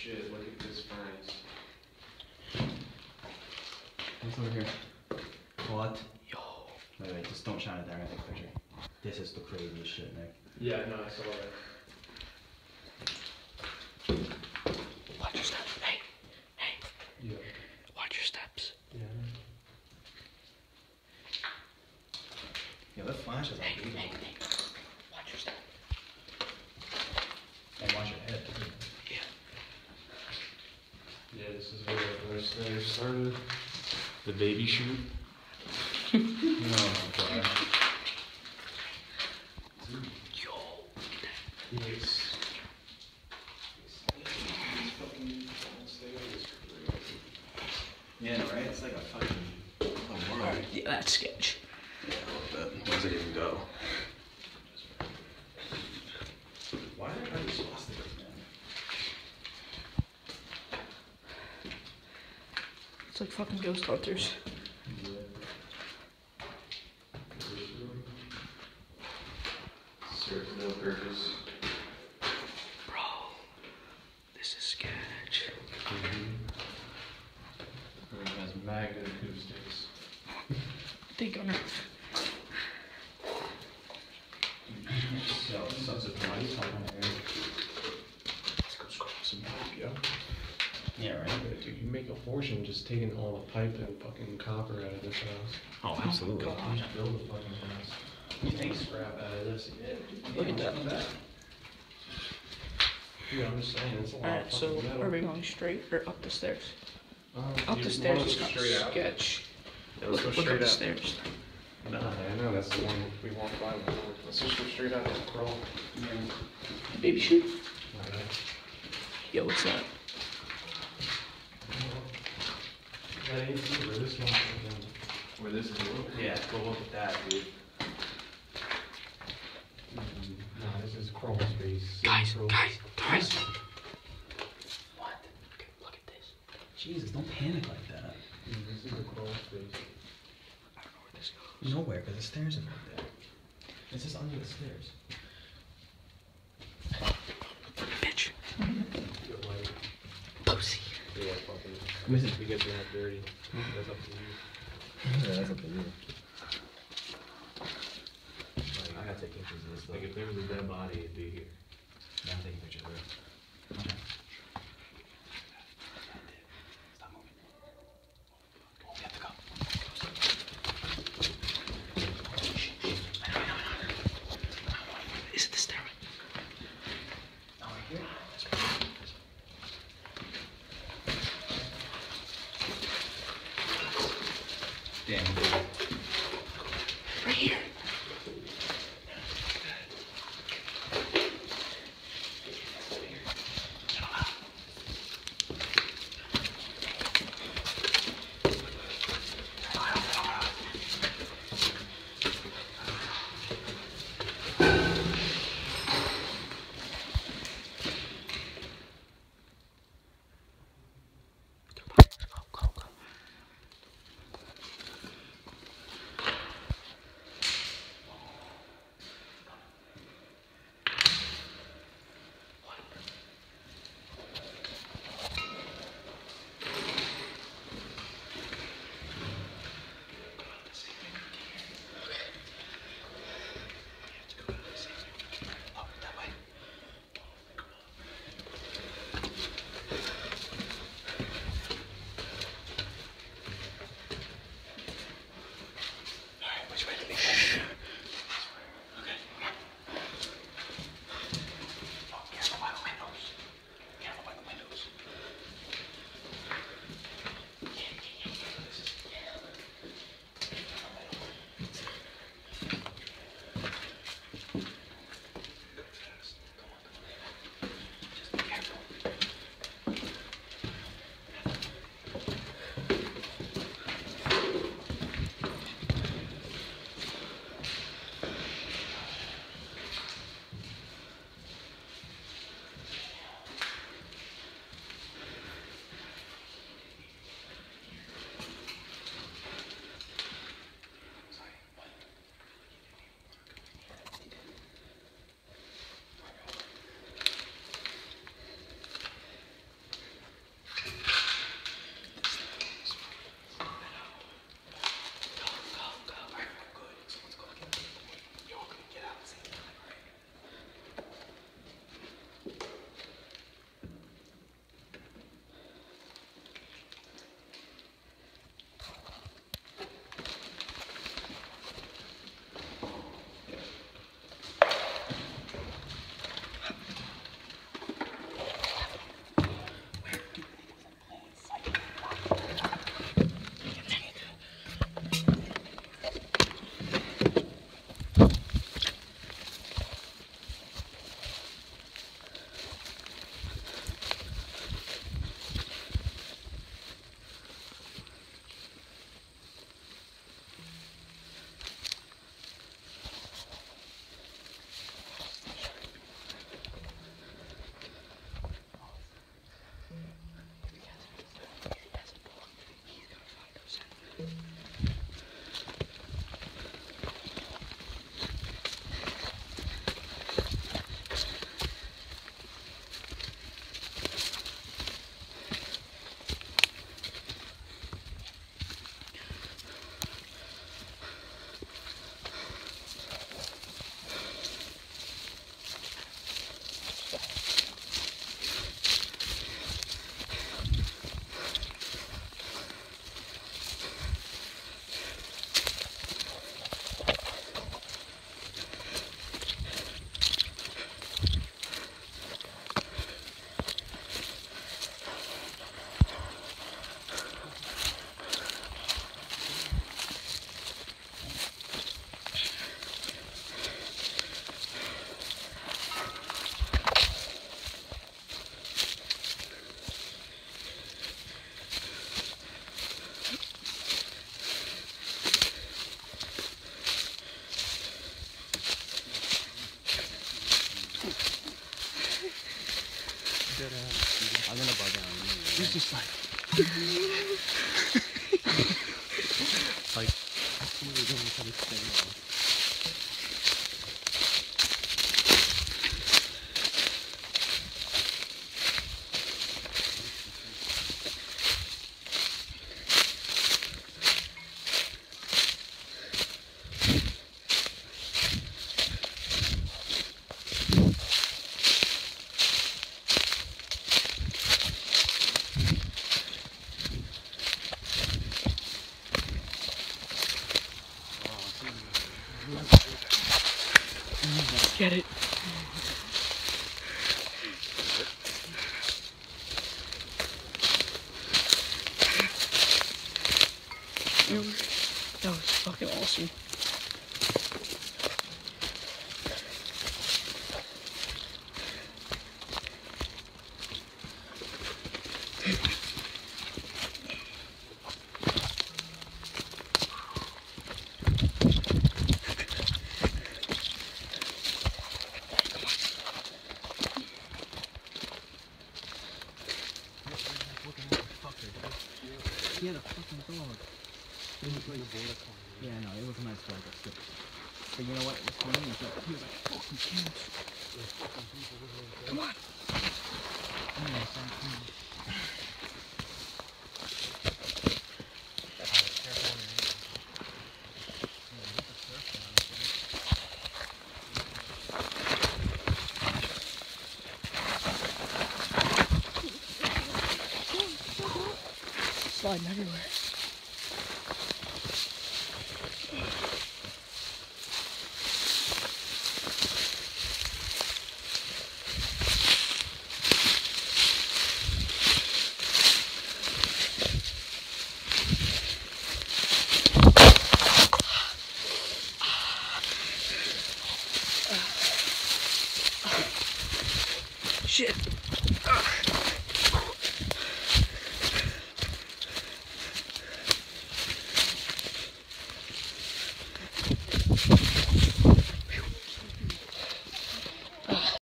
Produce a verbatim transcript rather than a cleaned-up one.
shit, look at this furnace. What's over here? What? Yo. Wait, wait, just don't shine it there, I'm gonna take a picture. This is the craziest shit, Nick. Yeah, no, I saw that. Watch your steps. Hey, hey. Yeah. Watch your steps. Yeah. Yeah, that flash is Hey, like hey, hey. Watch your step. And watch your head. Yeah. Yeah, this is where the stairs started. The baby chute. Oh my god. Yo. Yes. Yeah, right? It's like a fucking a world. Alright, yeah, that's sketch. Yeah, a little bit. Where does it even go? Why did I just lost it, man? It's like fucking ghost hunters. Yeah. Serves no purpose. Bro, this is sketch. Mm-hmm. It has magnet acoustics. Think on it. Yo, sons of mice on there. Let's go scroll some pipe, yo. Yeah, right? Yeah, dude, you make a fortune just taking all the pipe and fucking copper out of this house. Oh, absolutely. Oh my Just build a fucking house. You take scrap out of this. Yeah, Look at that. Yeah, I'm just saying, it's a lot Alright, of so fucking metal. are we going straight or up the stairs? Um, Up you the want stairs us is to kind go of straight out? sketch. Yeah, let's Look, go look straight up the out. stairs. Nah, I know, that's the one we walked by before. Let's just go straight out and crawl. Baby shoot. Alright. Yo, what's that? That ain't see where this one Where this is? Yeah, go look at that, dude. No, this is crawl space. Guys, Crawl- guys, guys. What? Look at this. Jesus, don't panic like that. Yeah, This is a crawl space. I don't know where this goes. Nowhere, because the stairs are right there. It's just under the stairs. Bitch. Get light. Pussy. Yeah, fucking. Where's it? We get that dirty. That's up to you. Yeah, that's up to you. I gotta take pictures of this though. Like if there was a dead body, it'd be here. Yeah, I'm taking pictures of it. Okay. Stop moving. We have to go. Is it the stairway? Oh, right here? Damn. Right here. Go, go, go. I'm gonna bug out. This is like. Like, we're gonna kind of stay on. Get it. That was fucking awesome. Yeah, the fucking dog. Yeah, I know, it was a nice dog, that's good. But you know what, it was funny, he was like, he was like, fucking can't. Come on. Yeah, so I'm coming. Sliding everywhere. Shit.